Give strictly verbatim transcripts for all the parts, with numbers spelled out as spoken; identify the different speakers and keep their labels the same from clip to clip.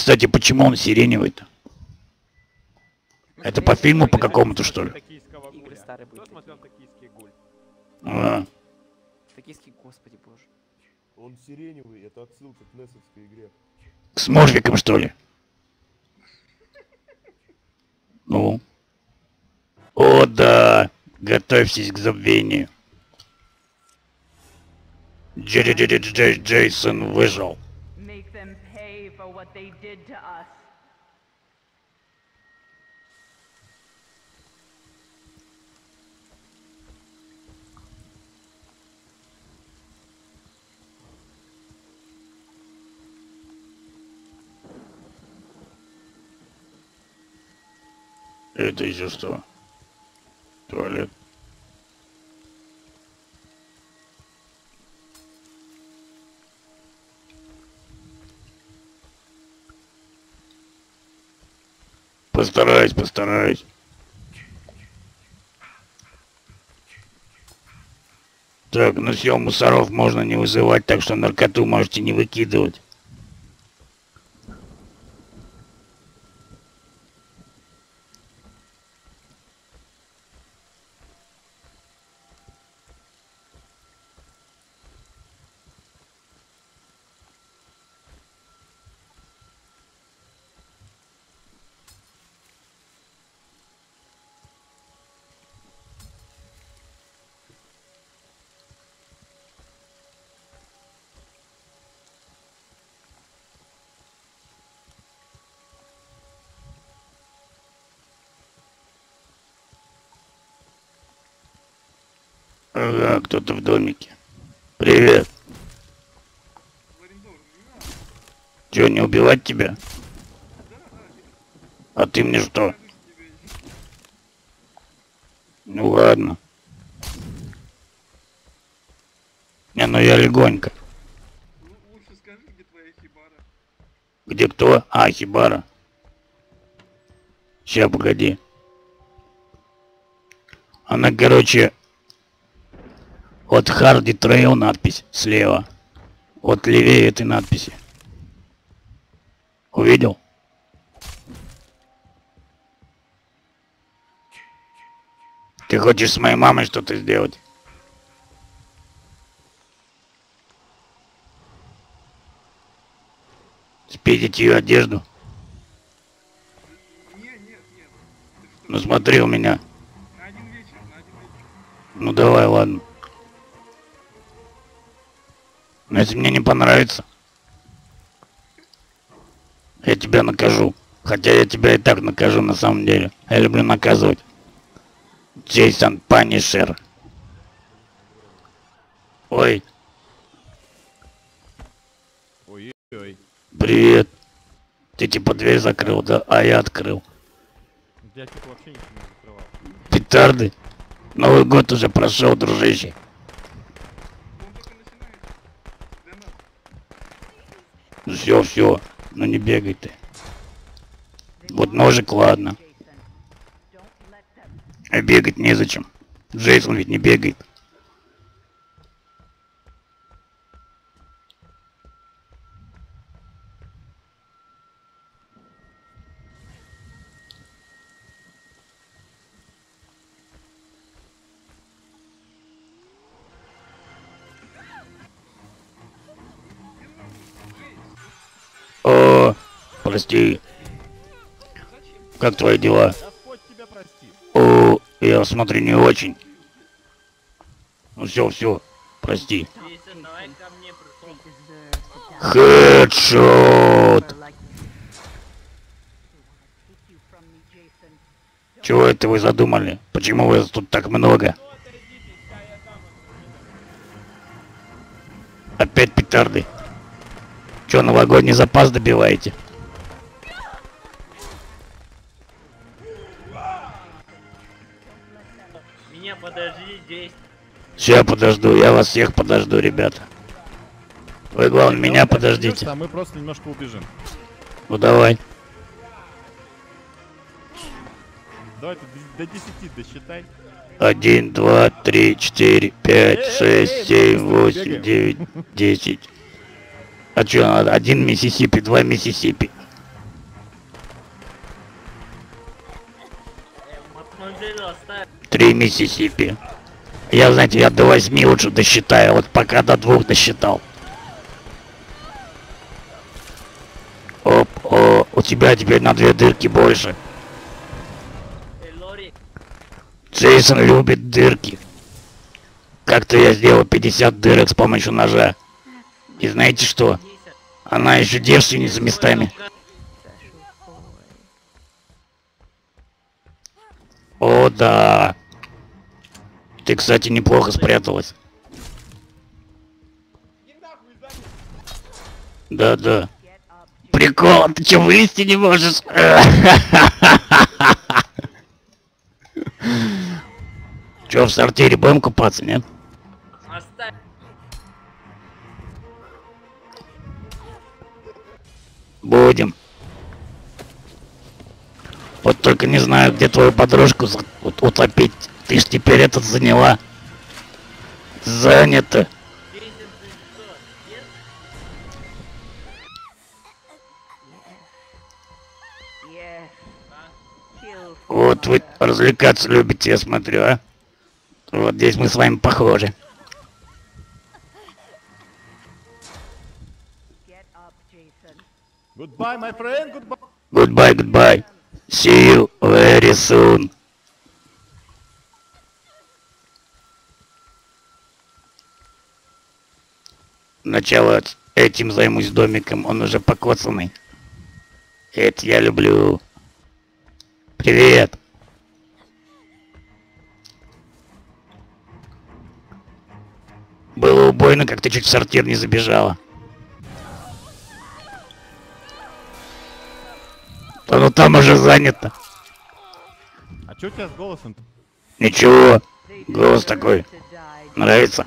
Speaker 1: кстати, почему он сиреневый-то? Это по фильму по какому-то, что ли?
Speaker 2: Игры старые были. Кто смотрел «Токийский гуль»?
Speaker 1: А.
Speaker 2: «Токийский», господи боже.
Speaker 3: Он сиреневый, это отсылка к несовской игре.
Speaker 1: С Морфиком, что ли? Ну. О, да. Готовьтесь к забвению. Джей Джей Джей Джейсон выжил. Это еще что? Туалет. Постараюсь, постараюсь. Так, ну все, мусоров можно не вызывать, так что наркоту можете не выкидывать. Ага, кто-то в домике. Привет. Чё, не убивать тебя? А ты мне что? Ну ладно. Не, ну я легонько.
Speaker 4: Лучше скажи, где твоя хибара.
Speaker 1: Где кто? А, хибара. Ща, погоди. Она, короче... От Харди Трейл надпись слева. Вот левее этой надписи. Увидел? Ты хочешь с моей мамой что-то сделать? Спидить ее одежду?
Speaker 4: Нет, нет, нет.
Speaker 1: Ну смотри у меня.
Speaker 4: На один вечер, на один вечер.
Speaker 1: Ну давай, ладно. Но если мне не понравится, я тебя накажу. Хотя я тебя и так накажу на самом деле. Я люблю наказывать. Джейсон Панишер. Ой.
Speaker 5: Ой-ой-ой.
Speaker 1: Привет. Ты типа дверь закрыл, да? А я открыл.
Speaker 5: Я типа вообще ничего не закрывал.
Speaker 1: Петарды. Новый год уже прошел, дружище.
Speaker 4: Он только начинается. Для нас.
Speaker 1: Ну все, все. Ну не бегай ты. Вот ножик, ладно. А бегать незачем. Джейсон ведь не бегает. О, прости. Как твои дела?
Speaker 5: Господь тебя простит.
Speaker 1: О, я смотрю не очень. Ну все, все, прости. Хедшот! Чего это вы задумали? Почему вас тут так много? Опять петарды. Че, новогодний запас добиваете?
Speaker 6: Меня подожди здесь.
Speaker 1: Сейчас подожду, я вас всех подожду, ребята. Вы, главное, меня подождите.
Speaker 5: А мы просто немножко убежим.
Speaker 1: Ну давай.
Speaker 5: Давай ты до десяти досчитай.
Speaker 1: Один, два, три, четыре, пять, шесть, семь, восемь, девять, десять. А что надо? Один Миссисипи, два Миссисипи.
Speaker 6: поставил.
Speaker 1: Три Миссисипи. Я, знаете, я до восьми лучше досчитаю, вот пока до двух досчитал. Оп, о, у тебя теперь на две дырки больше.
Speaker 6: Эй, Лори,
Speaker 1: Джейсон любит дырки. Как-то я сделал пятьдесят дырок с помощью ножа. И знаете что?
Speaker 6: Джейсон,
Speaker 1: Она еще девственница местами. О, да. Ты, кстати, неплохо спряталась. Да-да. Прикол, ты что, вылезти не можешь? Че, в сортире будем купаться, нет?
Speaker 6: оставь.
Speaker 1: Будем. Вот только не знаю, где твою подружку за- вот утопить. Ты ж теперь этот заняла. Занято.
Speaker 6: Джейсон, ты что, нет?
Speaker 1: Вот вы развлекаться любите, я смотрю, а? Вот здесь мы с вами похожи.
Speaker 5: Goodbye, my friend, goodbye.
Speaker 1: Goodbye, goodbye. See you very soon. Сначала этим займусь домиком, он уже покоцанный. Это я люблю. Привет. Было убойно, как ты чуть в сортир не забежала. Да ну там уже занято.
Speaker 5: А чё у тебя с голосом-то?
Speaker 1: Ничего, голос такой. Нравится?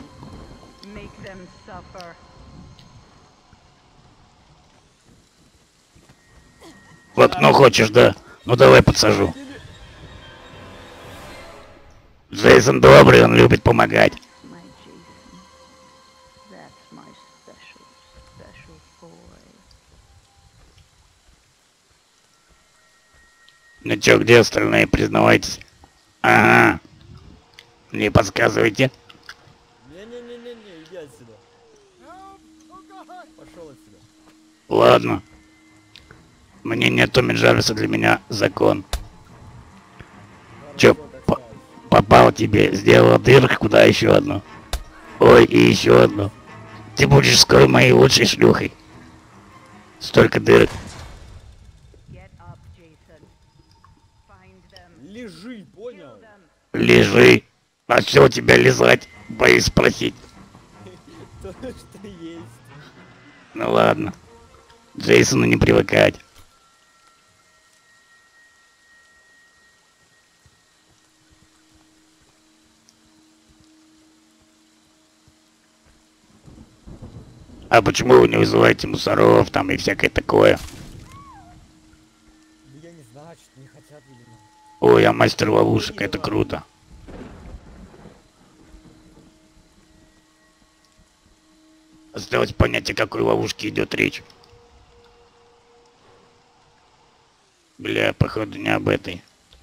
Speaker 1: В окно хочешь, да? Ну давай подсажу. Джейсон добрый, он любит помогать. Ну чё, где остальные, признавайтесь? Ага. Не подсказывайте.
Speaker 7: Не-не-не-не-не, иди отсюда. Пошел отсюда.
Speaker 1: Ладно. Мнение Томми Джарвиса для меня закон. Чё, по- попал тебе, сделала дырку, куда еще одну? Ой, и еще одну. Ты будешь скоро моей лучшей шлюхой. Столько дырок.
Speaker 7: Лежи, понял?
Speaker 1: Лежи. А что у тебя лизать? Боюсь спросить.
Speaker 7: То, что есть.
Speaker 1: Ну ладно. Джейсону не привыкать. А почему вы не вызываете мусоров там и всякое такое?
Speaker 7: Да я не знаю, что не хотят, видимо.
Speaker 1: Ой, я мастер ловушек, это круто. Осталось понять, о какой ловушке идет речь. Бля, походу не об этой.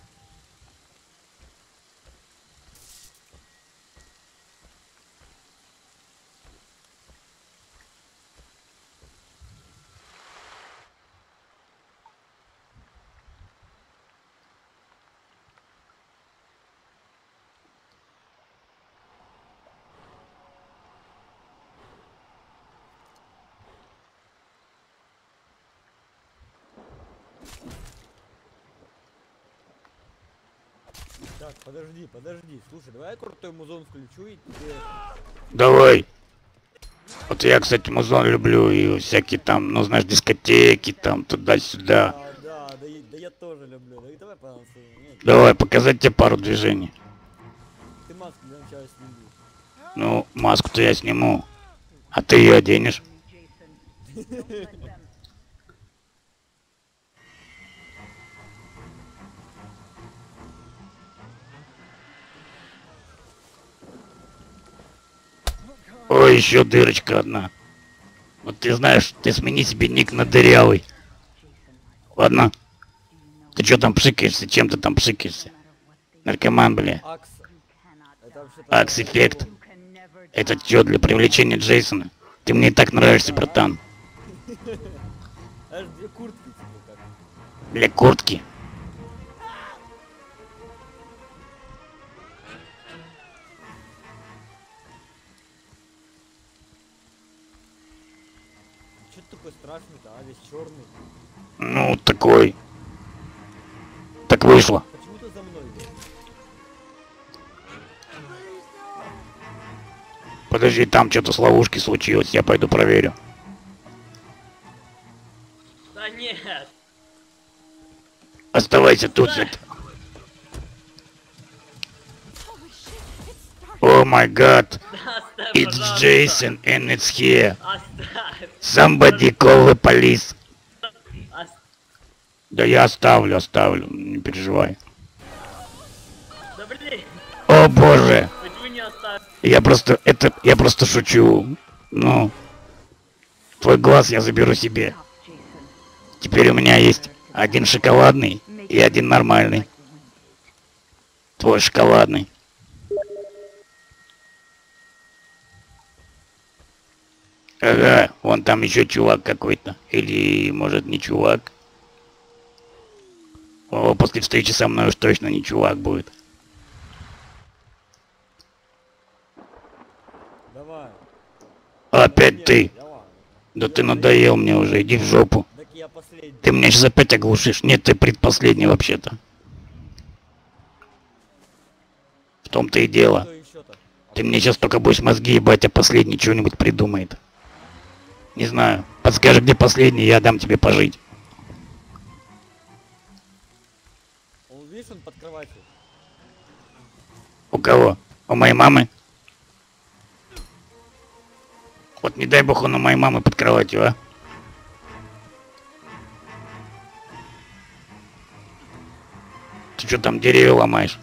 Speaker 7: Так, подожди, подожди. Слушай, давай я крутой музон включу и тебе...
Speaker 1: Давай. Вот я, кстати, музон люблю и всякие там, ну знаешь, дискотеки там туда-сюда.
Speaker 7: Да, да, да, я- да я тоже люблю. Да и давай потанцуем. Нет,
Speaker 1: Давай, показать тебе пару движений.
Speaker 7: ты маску для начала сними.
Speaker 1: Ну, маску-то я сниму. А ты ее оденешь. Ой, еще дырочка одна. Вот ты знаешь, ты смени себе ник на дырявый. Ладно? Ты что там пшикаешься? Чем ты там пшикаешься? Наркоман, бля.
Speaker 7: Акс. Это вообще-то...
Speaker 1: Акс-эффект. Это чё, для привлечения Джейсона? Ты мне и так нравишься, братан.
Speaker 7: Аж две куртки тебе как.
Speaker 1: Для куртки.
Speaker 7: Чё ты такой страшный-то, а весь черный?
Speaker 1: Ну, такой. Так вышло.
Speaker 7: Почему ты за мной?
Speaker 1: Подожди, там что-то с ловушки случилось, я пойду проверю.
Speaker 6: Да нет.
Speaker 1: Оставайся тут, Зет. О май гад.
Speaker 6: Оставь,
Speaker 1: It's
Speaker 6: пожалуйста.
Speaker 1: Jason and it's here.
Speaker 6: Оставь.
Speaker 1: Somebody call the police.
Speaker 6: Оставь.
Speaker 1: Да я оставлю, оставлю, не переживай.
Speaker 6: Да блин,
Speaker 1: О боже.
Speaker 6: почему не оставь?
Speaker 1: Я просто, это, я просто шучу. Ну, твой глаз я заберу себе. Теперь у меня есть один шоколадный и один нормальный. Твой шоколадный. Ага, вон там еще чувак какой-то. Или, может, не чувак. О, после встречи со мной уж точно не чувак будет.
Speaker 7: Давай.
Speaker 1: Опять ты.
Speaker 7: Давай.
Speaker 1: Да ты надоел мне уже, иди в жопу.
Speaker 7: Так я последний.
Speaker 1: Ты меня сейчас опять оглушишь. Нет, ты предпоследний вообще-то. В том-то и дело.
Speaker 7: Кто еще-то?
Speaker 1: Ты мне сейчас только будешь мозги ебать, а последний что-нибудь придумает. Не знаю. Подскажи, где последний, я дам тебе пожить.
Speaker 7: Он, видишь, он под кроватью.
Speaker 1: У кого? У моей мамы? Вот не дай бог он у моей мамы под кроватью, а? Ты что там деревья ломаешь?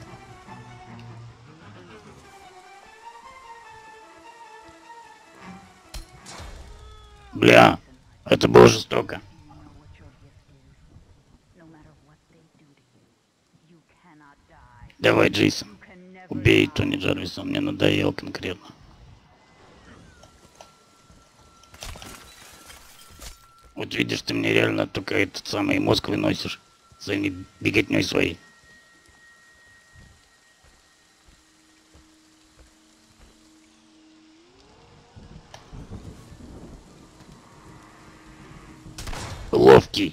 Speaker 1: Бля, это было жестоко. Давай, Джейсон, убей Тони Джарвиса, он мне надоел конкретно. Вот видишь, ты мне реально только этот самый мозг выносишь своими беготней своей. Ловкий.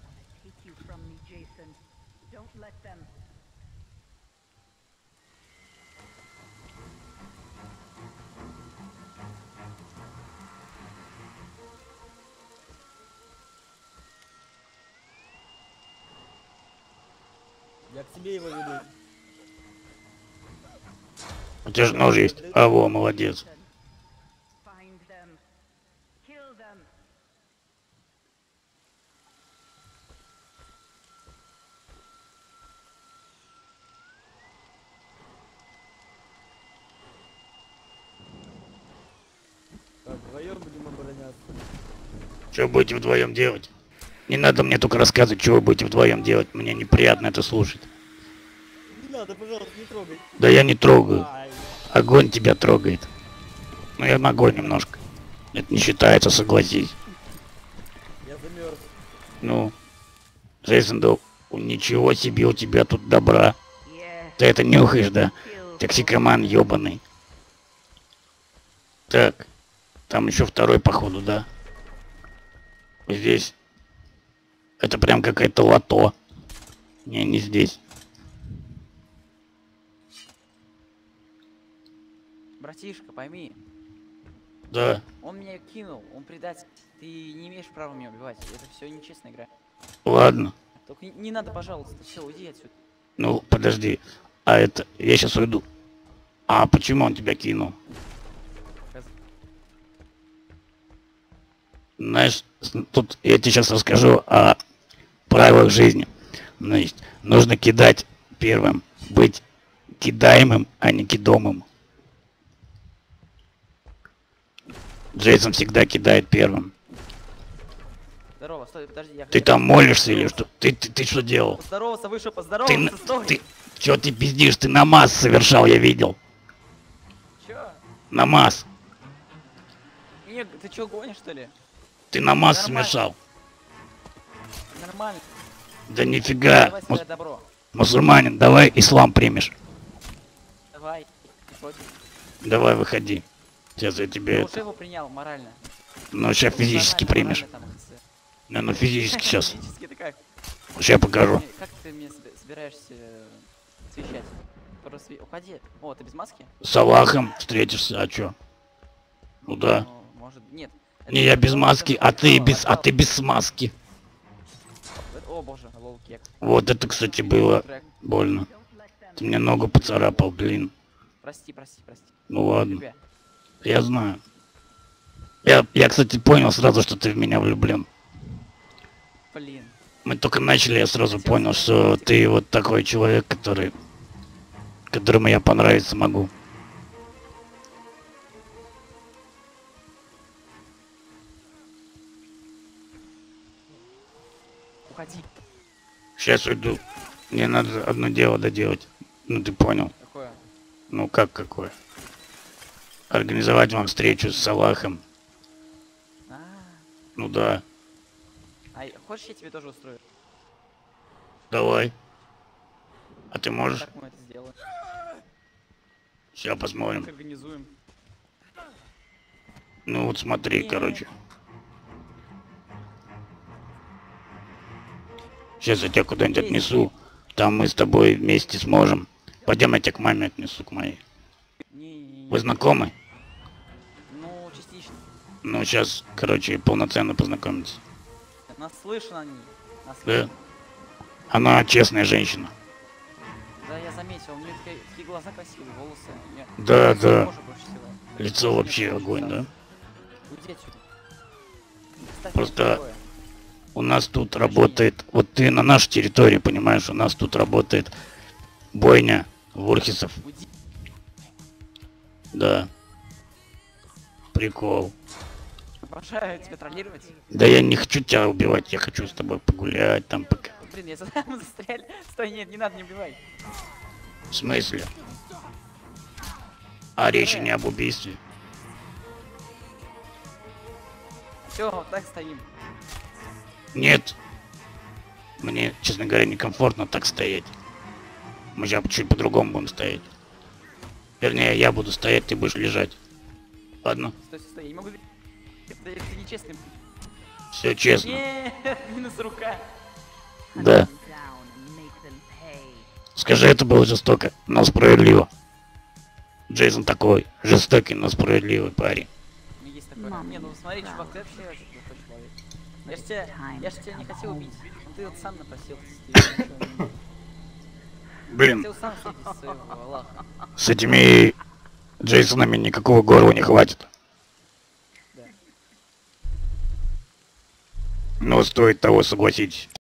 Speaker 7: Я к тебе его веду.
Speaker 1: У тебя же нож есть. А, во, молодец.
Speaker 7: Так, вдвоем будем обороняться.
Speaker 1: Что будете вдвоем делать? Не надо мне только рассказывать, что вы будете вдвоем делать. Мне неприятно это слушать.
Speaker 7: Не надо, пожалуйста, не трогай.
Speaker 1: Да я не трогаю.
Speaker 7: Ай,
Speaker 1: Огонь тебя трогает. Ну я ногой немножко. Это не считается, согласись.
Speaker 7: я замерз.
Speaker 1: Ну, Джейсон, да ничего себе у тебя тут добра. Ты это нюхаешь, да? Токсикоман ёбаный. Так, там еще второй, походу, да? Здесь. Это прям какая-то лото. Не, не здесь.
Speaker 2: Братишка, пойми,
Speaker 1: Да.
Speaker 2: он меня кинул, он предатель. Ты не имеешь права меня убивать. Это все нечестная игра.
Speaker 1: Ладно.
Speaker 2: Только не, не надо, пожалуйста, все, уйди отсюда.
Speaker 1: Ну, подожди. А это... Я сейчас уйду. А почему он тебя кинул? Знаешь, тут я тебе сейчас расскажу о правилах жизни. Значит, нужно кидать первым. Быть кидаемым, а не кидомым. Джейсон всегда кидает первым.
Speaker 2: Здорово, стой, подожди, я...
Speaker 1: Ты там молишься или что? Ты, ты, ты что делал?
Speaker 2: Поздоровался, вышел,
Speaker 1: Ты,
Speaker 2: поздоровался,
Speaker 1: на-
Speaker 2: стой!
Speaker 1: ты, Чё ты пиздишь? Ты намаз совершал, я видел.
Speaker 2: Чё?
Speaker 1: Намаз.
Speaker 2: Не, ты чё, гонишь, что ли?
Speaker 1: Ты намаз
Speaker 2: Нормально.
Speaker 1: совершал.
Speaker 2: Нормально.
Speaker 1: Да нифига.
Speaker 2: Давай
Speaker 1: Мус-
Speaker 2: свое добро.
Speaker 1: мусульманин, давай ислам примешь.
Speaker 2: Давай. Не против.
Speaker 1: Давай, выходи. Сейчас я тебе
Speaker 2: Я
Speaker 1: это...
Speaker 2: уже его принял морально.
Speaker 1: Ну, сейчас физически
Speaker 2: Морально,
Speaker 1: примешь.
Speaker 2: морально там, если-
Speaker 1: Не, ну физически сейчас.
Speaker 2: Физически ты как?
Speaker 1: Сейчас покажу.
Speaker 2: Мне- Как ты мне соб- собираешься э, освещать? Просто уходи. О, ты без маски?
Speaker 1: С Аллахом встретишься, а чё? Ну да.
Speaker 2: Ну, может, нет. Это
Speaker 1: Не, я без
Speaker 2: то,
Speaker 1: маски,
Speaker 2: что
Speaker 1: а ты
Speaker 2: сначала
Speaker 1: без, а
Speaker 2: отдал-
Speaker 1: ты без смазки.
Speaker 2: О боже, лол кек.
Speaker 1: Вот это, кстати, было
Speaker 2: Трек.
Speaker 1: больно. Ты мне ногу поцарапал, блин.
Speaker 2: Прости, прости, прости.
Speaker 1: Ну ладно,
Speaker 2: Тебя.
Speaker 1: я знаю. Я, я, кстати, понял сразу, что ты в меня влюблен.
Speaker 2: Блин.
Speaker 1: Мы только начали, я сразу понял, что ты вот такой человек, который... которому я понравиться могу.
Speaker 2: Уходи.
Speaker 1: Сейчас уйду. Мне надо одно дело доделать. Ну ты понял.
Speaker 2: Какое?
Speaker 1: Ну как какое? Организовать вам встречу с Салахом.
Speaker 2: А,
Speaker 1: Ну да.
Speaker 2: а я- хочешь, я тебе тоже устрою?
Speaker 1: Давай. А ты можешь?
Speaker 2: Как мы это сделаем?
Speaker 1: Сейчас посмотрим.
Speaker 2: Как организуем?
Speaker 1: Ну вот смотри,
Speaker 2: Не.
Speaker 1: короче. Сейчас я тебя куда-нибудь
Speaker 2: Есть.
Speaker 1: отнесу. Там мы с тобой вместе сможем. Пойдем, я тебя к маме отнесу, к моей.
Speaker 2: Не,
Speaker 1: Вы знакомы?
Speaker 2: Ну, частично.
Speaker 1: Ну, сейчас, короче, полноценно познакомиться.
Speaker 2: Нас слышно они. Нас
Speaker 1: Да.
Speaker 2: слышно.
Speaker 1: Она честная женщина.
Speaker 2: Да, я заметил, у нее такие, такие глаза красивые, волосы. Мне
Speaker 1: Да,
Speaker 2: нравится
Speaker 1: да.
Speaker 2: кожа больше всего.
Speaker 1: Лицо
Speaker 2: Мне
Speaker 1: вообще
Speaker 2: кожа
Speaker 1: огонь, да?
Speaker 2: нравится. Уйди отсюда. Оставь
Speaker 1: Просто-
Speaker 2: меня в покое.
Speaker 1: У нас тут работает... Вот ты на нашей территории, понимаешь, у нас тут работает бойня Вурхисов.
Speaker 2: Уйди.
Speaker 1: Да. Прикол.
Speaker 2: Обожаю тебя троллировать.
Speaker 1: Да я не хочу тебя убивать, я хочу с тобой погулять, там пока.
Speaker 2: Блин, я за- мы застряли. Стой, нет, не надо, не убивай.
Speaker 1: В смысле? А речи не об убийстве.
Speaker 2: Все, вот так стоим.
Speaker 1: Нет. Мне, честно говоря, некомфортно так стоять. Мы сейчас чуть по-другому будем стоять. Вернее, я буду стоять, ты будешь лежать. Ладно?
Speaker 2: Стой, стой, стой, я не могу... Это, это нечестно.
Speaker 1: Все честно.
Speaker 2: Нет, минус рука.
Speaker 1: Да. Скажи, это было жестоко, но справедливо. Джейсон такой жестокий, но справедливый парень.
Speaker 2: У меня есть такое. Не, ну смотри, чувак, ты вообще очень плохой человек. Я ж тебя, я ж тебя не хотел убить. Ну, ты вот сам напросился. Ты ничего не-
Speaker 1: Блин,
Speaker 2: Хотел сам встретить своего Аллаха.
Speaker 1: с этими Джейсонами никакого горла не хватит.
Speaker 2: Да.
Speaker 1: Но стоит того, согласитесь.